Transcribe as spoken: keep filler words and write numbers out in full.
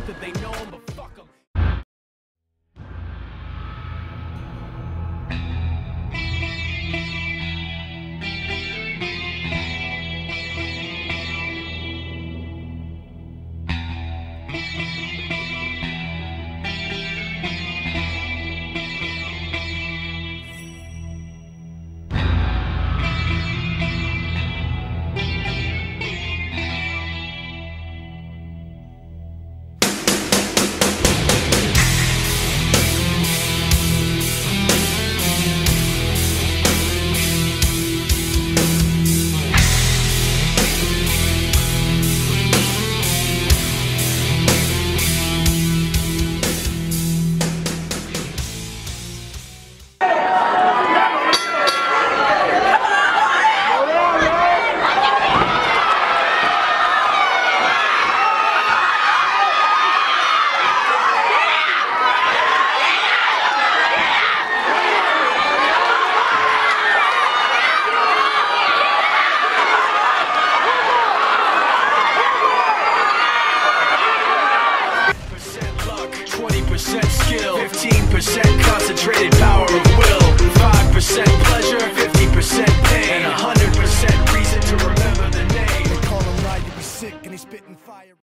that they know him, but fuck him. twenty percent skill, fifteen percent concentrated power of will, five percent pleasure, fifty percent pain, and one hundred percent reason to remember the name. They call him Ride to be sick and he's spitting fire.